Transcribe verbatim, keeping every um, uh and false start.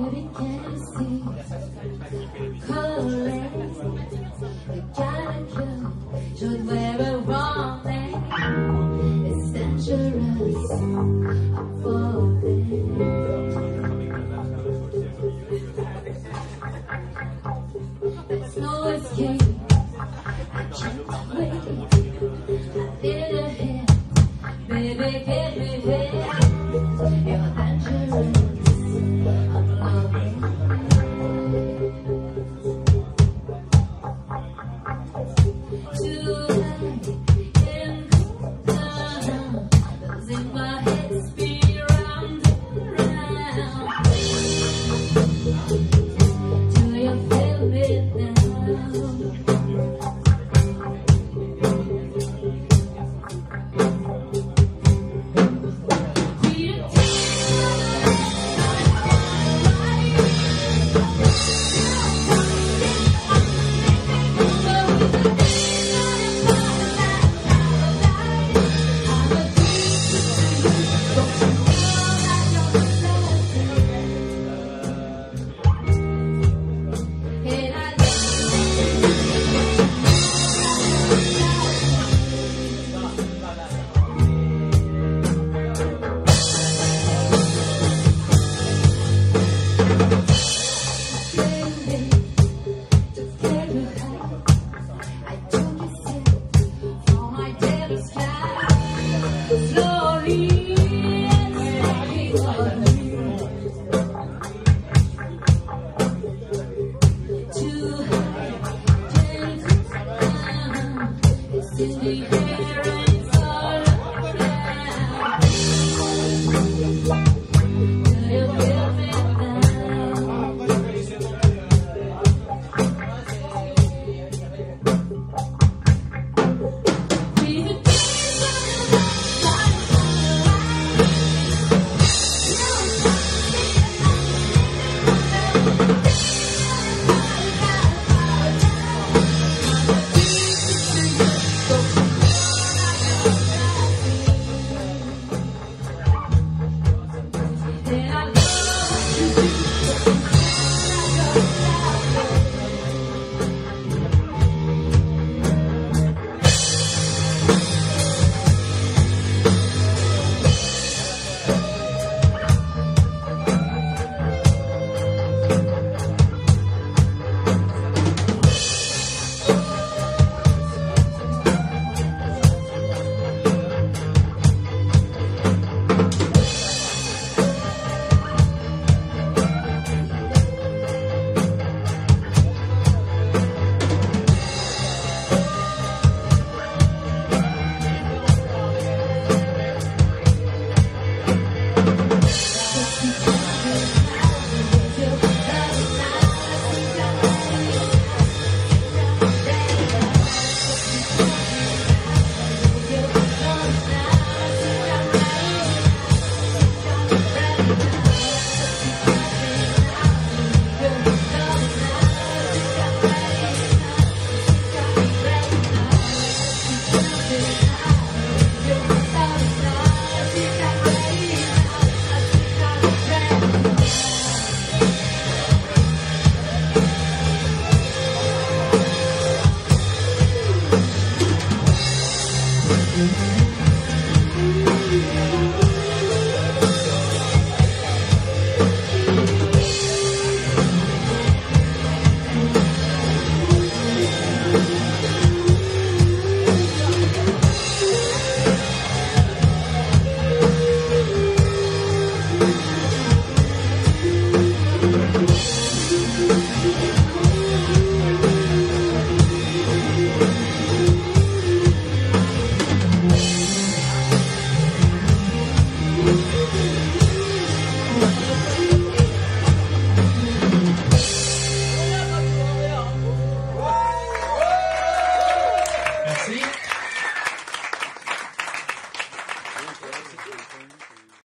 Baby, can you see? Calling. You gotta kill. Should wear a wrong name. It's dangerous. I'm falling. There's no escape. I can't wait. I need a hit. Baby, give me hit. You're dangerous. I'm loving. Tonight in down, losing my head, spin round and round. Do you feel me now? We'll be right back.